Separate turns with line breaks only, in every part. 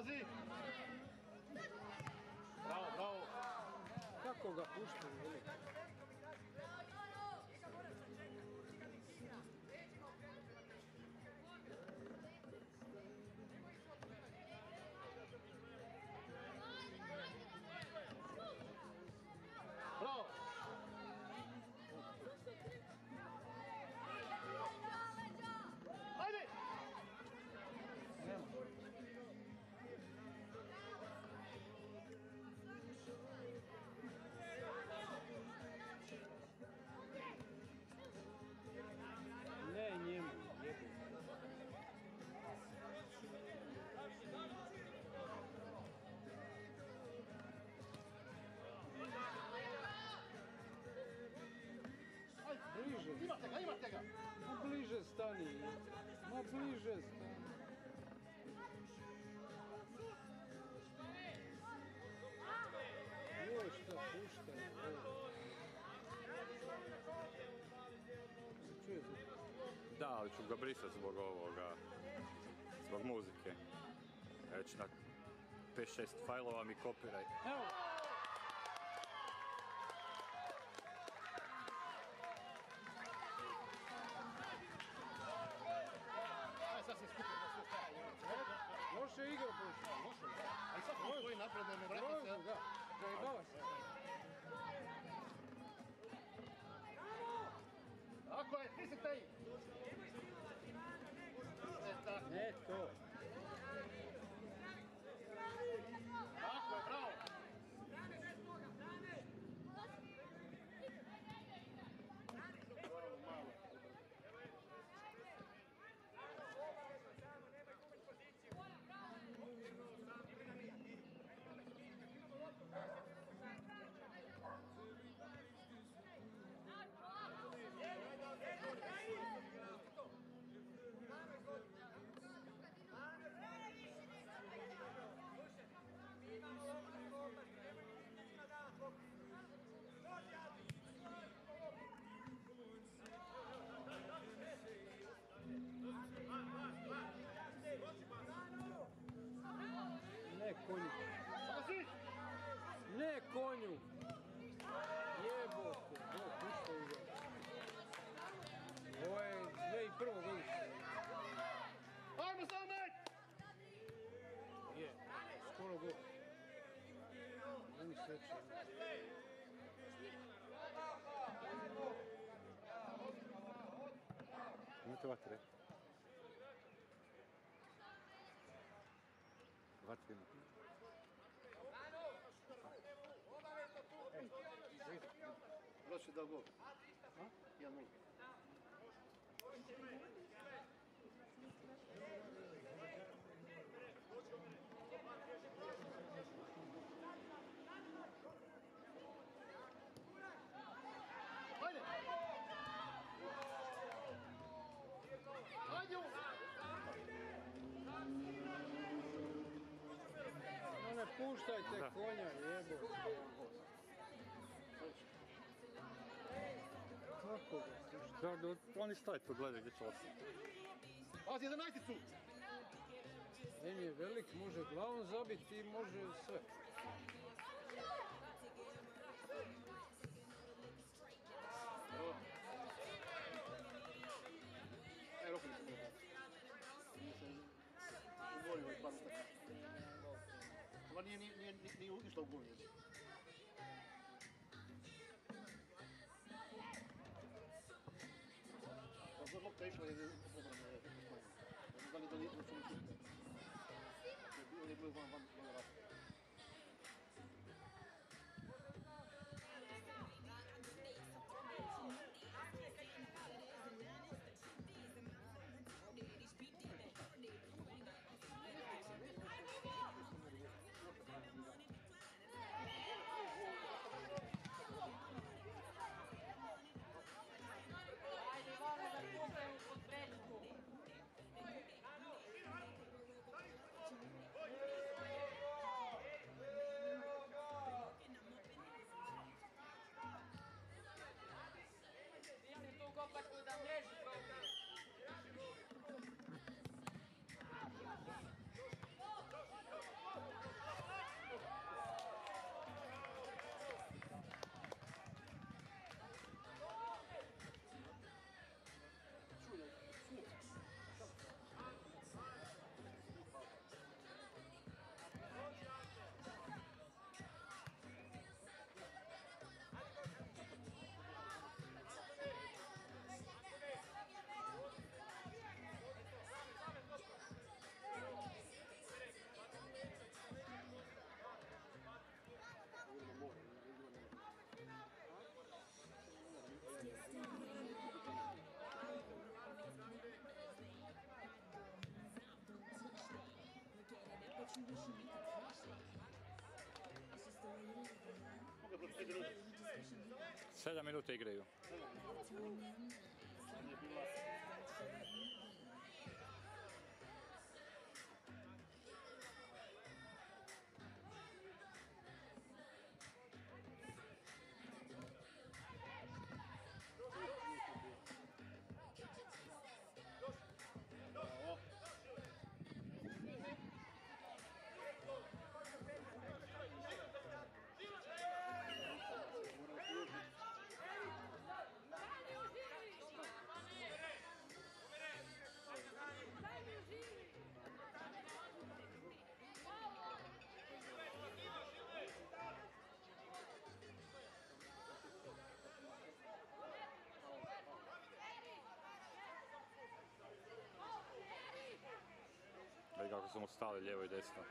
Pazi! Bravo, bravo!
Kako ga puštaju, veli?
Bravo! Ajde!
Nema. Ne njemu, jebu. Bliže.
Imate ga!
Ma bliže stani. Ma bliže stani. Joj, šta pušta. Se čuje zvuk?
Da, ali ću ga brisati zbog ovoga, zbog muzike. Već na 5-6 fajlova mi kopiraj.
Evo!
Sad se skupio na sve strane.
Loše igra pošla.
Može, ali sad smo koji napred ne vrati se.
Može, da. Zajebava se.
Tako je, ti se taj!
Ne to.
Tako je, bravo!
Ne konju. Ne konju. Jebote. Evo, puštaju ga. Ovo je 2001. godište.
Ajmo Samet!
Je, skoro gol. Oni seče.
Imate vatre? Vatre ima.
Prošli da gol. 1-0. Ajde! Ajde!
No ne puštajte konja, jebo. Kako ga pušta?
Oni stoje tu, gledaj gdje će ostati.
Pazi, 11-icu!
En je velik, može glavom zabiti i može sve.
Evo ruku nisam gledao. Nisam uvolio ovaj par utak. Ova nije išla u gol. God lopta išla je obrana je smanjena. Da li su mi šutili? On je bio van vrata.
Ajde, vamo da kupaju pod prečku.
7 minuta igraju.
Nije bila...
Vidi kako su mu stali lijevo i desno.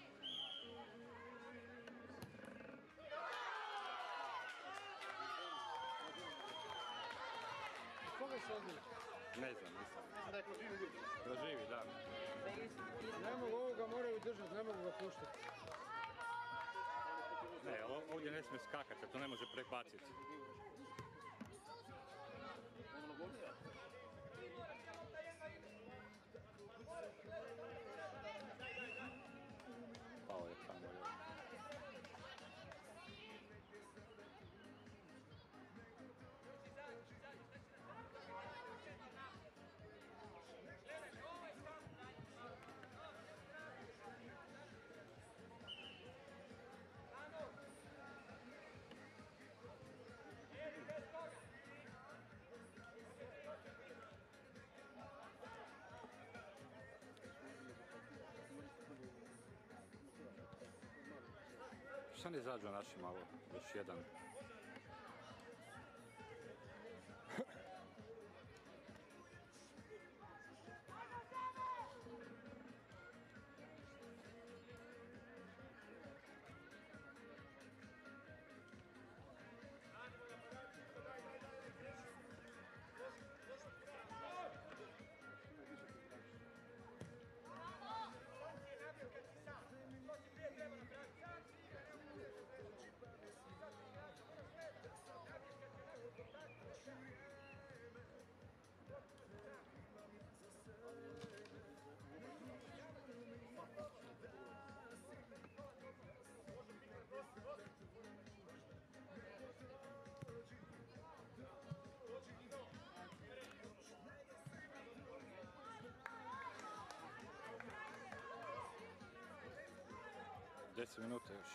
Koga se odbili?
Ne znam, nisam.
Da je proživi ljudi.
Proživi, da.
Ne mogu ovoga, moraju držati, ne mogu ga puštati.
Ne, ovdje ne smije skakati, jer to ne može prebaciti.
Ono golija.
Pao je tamo lijevo. Šta ne izađu naši malo, još jedan. Deset minuta još.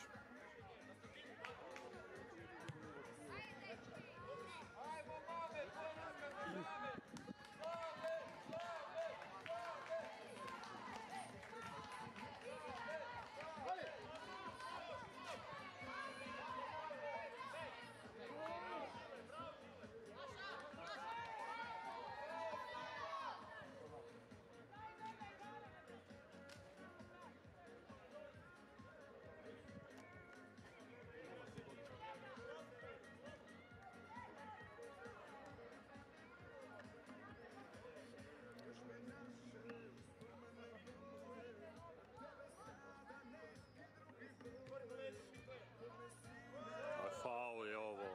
Faul je ovo.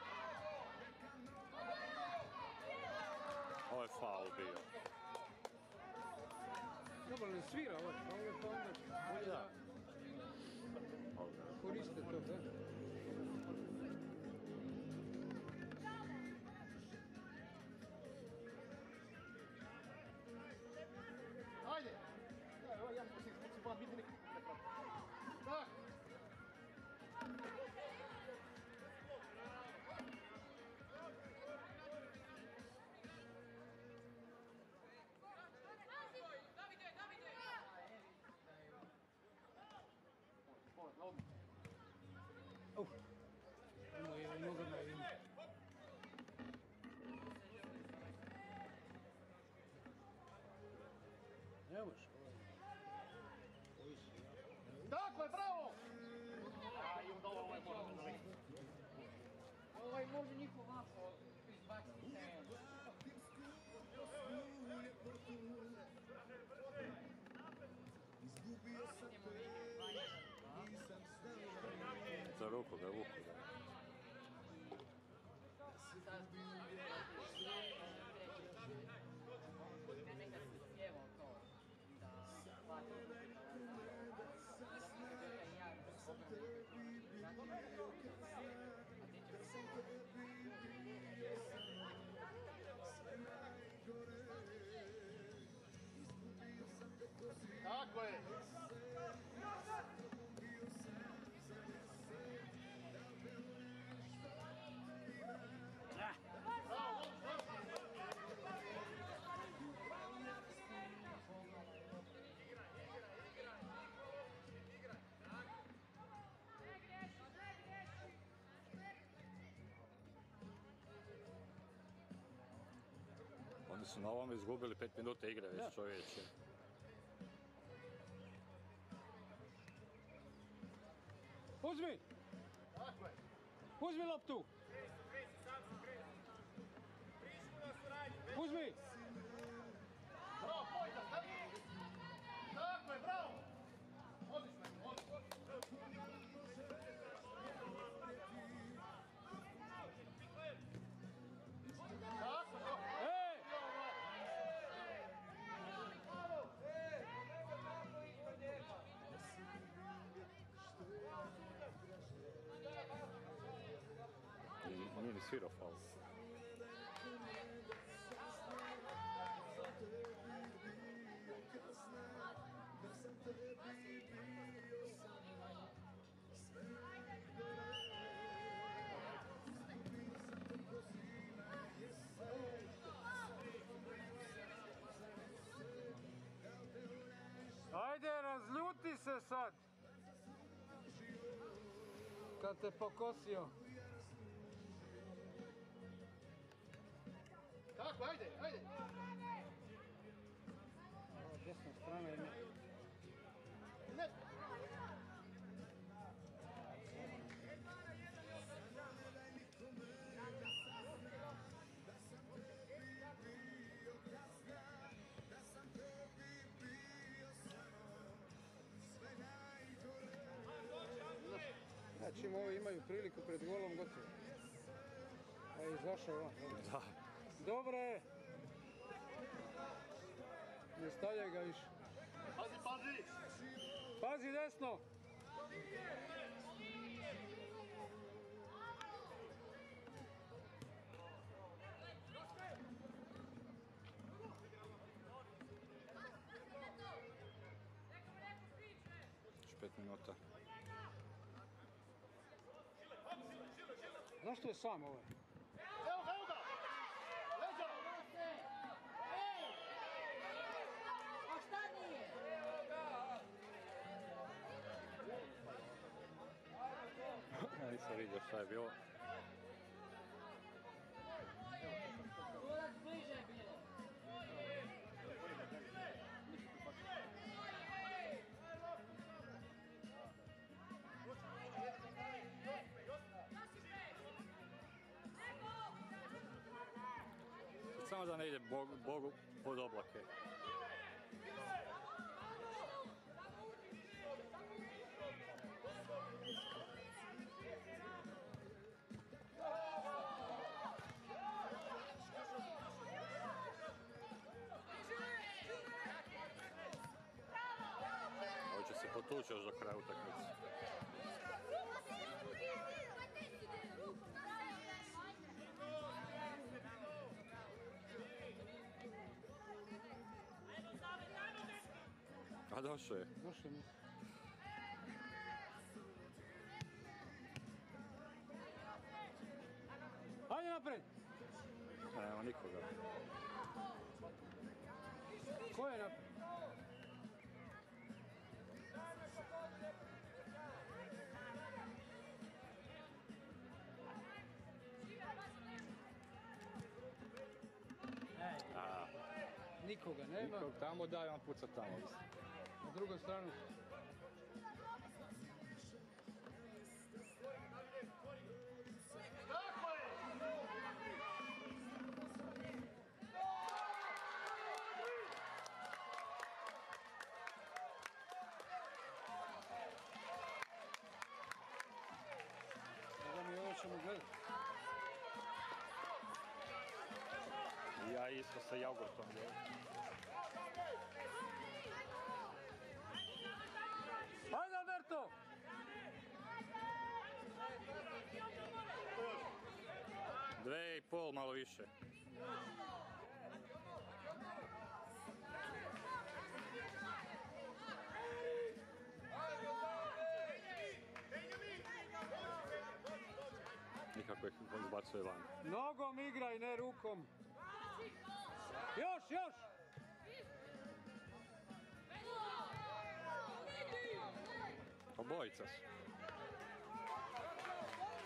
Ovo je faul bio.
Dobro, ne svira ovo, ovo je pa onda bolje da koriste to, da?
Ajde! Evo, ja sam se van vidi nekako. Tak!
Ima je nogama ima. Ne može.
Dakle, bravo! Aj, onda ovo je moramo da vidi.
Ovaj može niko ovako izbaciti teren.
Za ruku ga, ruku ga. Oni su na ovom izgubili 5 minuta igre
Da.
već, čovječe.
Uzmi!
Tako je.
Uzmi loptu! Uzmi!
Bravo, pojďte, stavi! Tako je, bravo! Odlično, odlično. Tako, dobro.
Ej!
Nije ni svirao faul.
Ajde, razljuti se sad! Kad te pokosio.
Tako, ajde, ajde.
Ova desna strana je...
Ne.
Znači, ovi imaju priliku pred golom, gotovo. A je izašao van.
Da.
Dobro je! Ne stavljaj ga više.
Pazi, pazi.
Pazi desno!
Još 5 minuta.
Zašto je sam ovaj?
Evo ga, evo ga. Leđa.
A šta nije?
Nisam vidio šta je bilo.
Ulac bliže je bilo.
Samo da ne ide Bogu pod oblake. Hoće se potući još do kraja utakmice. A došao je.
Došli mi. Ajde napred!
Nema nikoga.
Ko je napred?
A,
Nikoga nema.
nikog tamo daj, on puca tamo.
Na drugoj stranu.
Tako je.
Sada mi ovo ćemo gledati.
Ja isto sa jogurtom.
Ajde Alberto!
Dve i pol, malo više. Nikako ih izbacuje van.
Nogom igraj, ne rukom. Još, još!
Obojica su.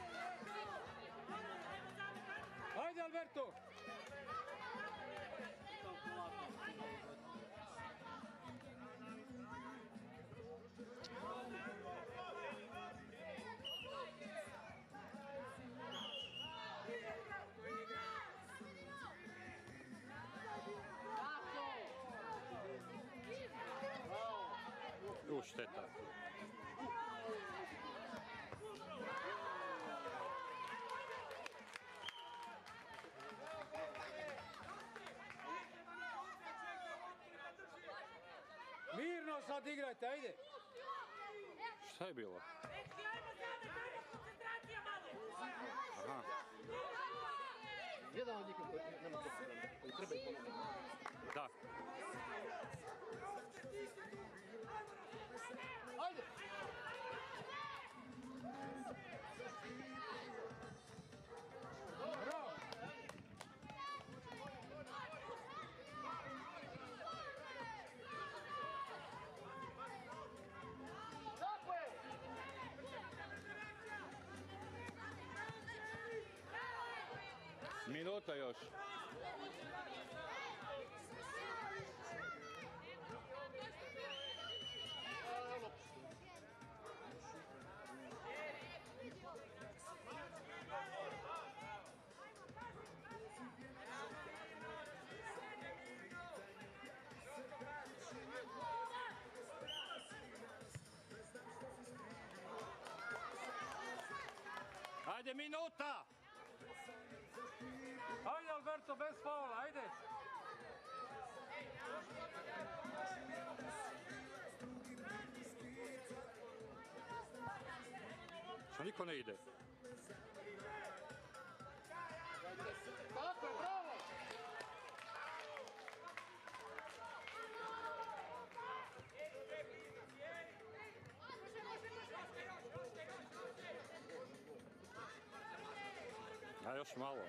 Ajde Alberto!
šteta.
Mirno sad igrajte, ajde.
Šta je bilo? Aha.
Jedan od njih koji nema kopiran, koji treba i pomoći.
Da.
Ajde!
Bravo.
Tako je!
Minuta još. Ajde, minuta!
Ajde Alberto, bez faula, ajde.
Što niko ne ide?
Tako je, bravo!
A još malo.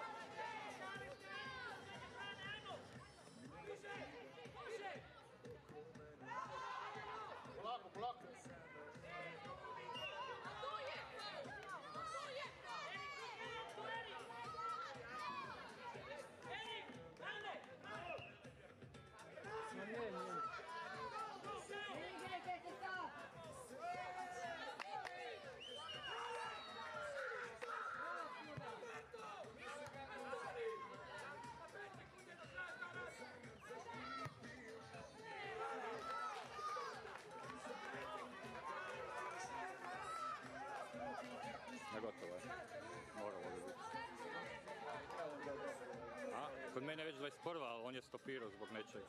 Polako, polako.
Ma ne.
Igrajte se sad!
Ne, gotovo je. Moralo bi biti. A, kod mene je već 21, ali on je stopirao zbog nečega.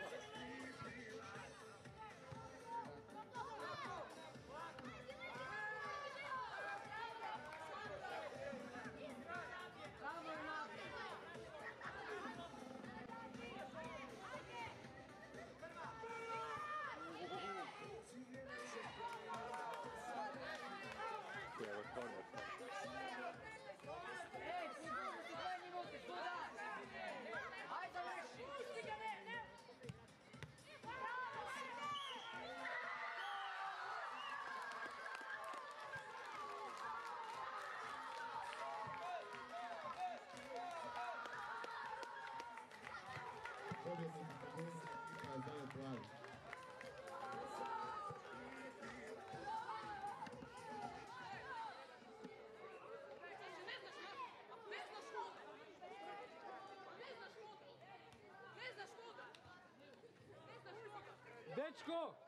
Samo je naprijed!
Evo, konec.
Ej, izvuku si 2 minute, sudar! Ajde, završi! Pusti ga, ne!
Pobjednik Partizan Plavi.
Dečko!